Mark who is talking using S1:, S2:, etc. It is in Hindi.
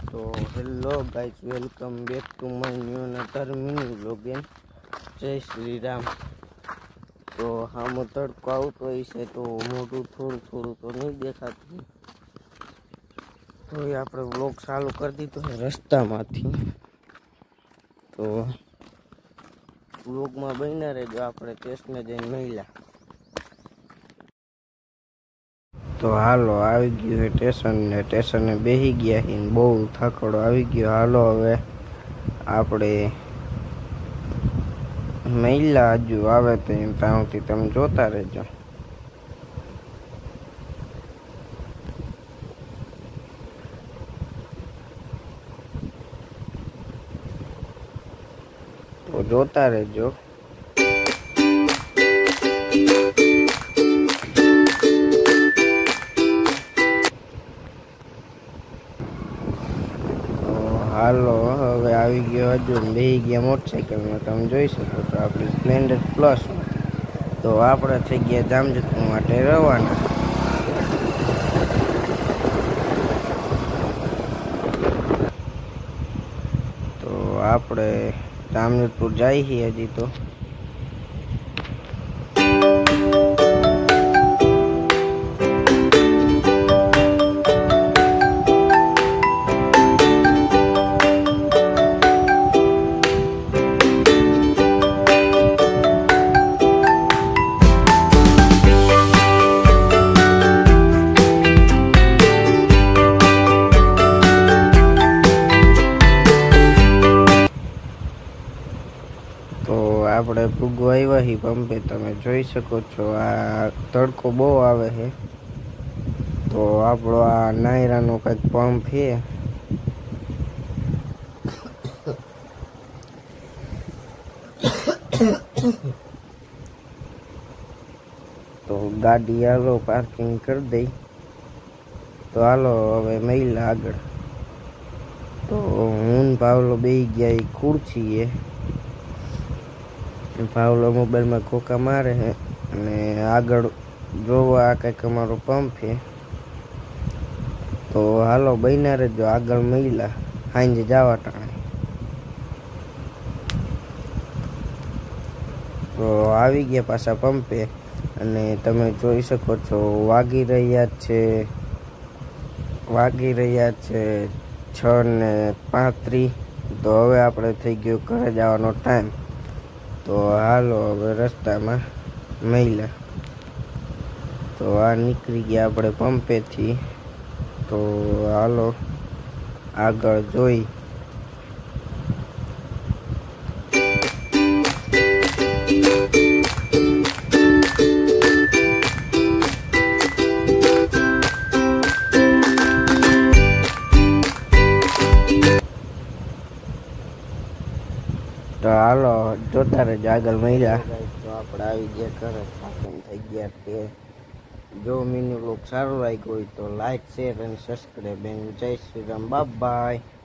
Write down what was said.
S1: तो hello guys, welcome back to my new another mini vlogging. जय श्री राम। तो हम तड़को आवतो है तो मोटू थोड़ू तो नहीं देखाતું, तो ये આપણે વ્લોગ ચાલુ કરી દીધો છે રસ્તામાંથી। તો વ્લોગમાં બન્યા રહેજો, આપણે ટેસ્ટને જઈને મળ્યા। तो हालो આવી ગયું है स्टेशन ने स्टेशने बेही गया है, बहुत थाकड़ो આવી गयो। हालो हवे आपणे महिला हजू आवे तो त्यावथी तमे जोता रहेजो। तो जोता रहेजो। हालो हवे आई गयो हजू बेही गया मोटरसाइकल में, तमे जोई सको तो आपणी स्प्लेंडर प्लस। तो आपणे थई गया जामजोधपुर माटे रवाना। तो आपणे जामजोधपुर जाई ही हजी। तो आपणे पूगवा आव्या ही पंपे, तमे जोई सको छो। आ तड़को बहु आवे है, तो आपणो आ नायरानो कंईक पंप है। तो गाड़ी हालो पार्किंग कर दई। तो हालो हवे महिला आगळ। तो हूँ पावलो बेही गया खुर्ची है। पावलो मोबाइल में खोका मारे है ने आगळ जोवा कंईक अमारो पंप है। तो हालो बन्या रहेजो, आगळ महिला सांजे जावा टाणे। तो आवी गया पाछा पंपे अने तमे जोई सको छो वागी रह्या छे 6:35। तो हवे आपणे थई गयो घरे जवानो टाइम। तो हालो हवे रस्ता में महिला। तो आ निकली गया अपने पंपे थी। तो हालो आगळ जोई। तो हालो जोता रहेजो आगळ महिला। तो आपणे આવી ગયા ઘરે, થાકીને થઈ ગયા તે। जो मिनी व्लॉग सारो लाग्यो હોય तो लाइक शेर और सब्सक्राइब। जय श्री राम, बाय बाय।